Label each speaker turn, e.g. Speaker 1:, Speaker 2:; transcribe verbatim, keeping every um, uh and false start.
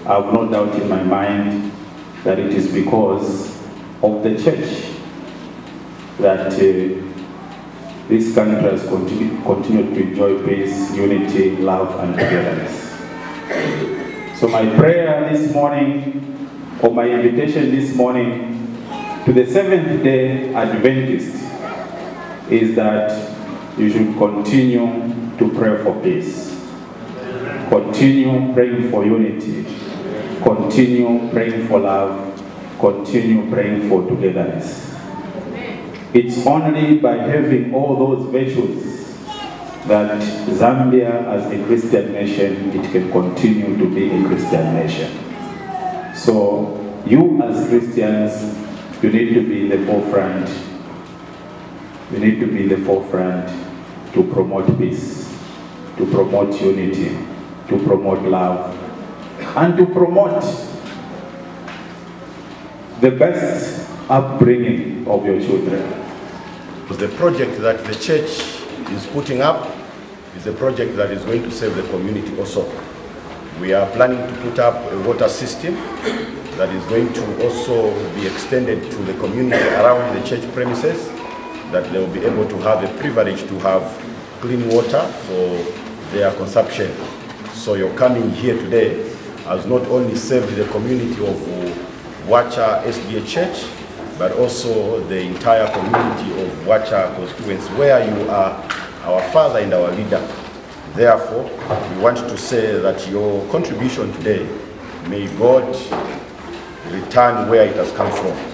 Speaker 1: I have no doubt in my mind that it is because of the church that uh, this country has continu continued to enjoy peace, unity, love, and togetherness. So my prayer this morning, or my invitation this morning to the Seventh Day Adventist, is that you should continue to pray for peace. Continue praying for unity. Continue praying for love. Continue praying for togetherness. It's only by having all those virtues that Zambia as a Christian nation, it can continue to be a Christian nation. So you as Christians, you need to be in the forefront. You need to be in the forefront to promote peace, to promote unity, to promote love, and to promote the best upbringing of your children.
Speaker 2: The project that the church is putting up is a project that is going to save the community also. We are planning to put up a water system that is going to also be extended to the community around the church premises, that they will be able to have a privilege to have clean water for their consumption. So your coming here today has not only saved the community of Bwacha S D A Church, but also the entire community of Bwacha constituents, where you are our father and our leader. Therefore, we want to say that your contribution today, may God return where it has come from.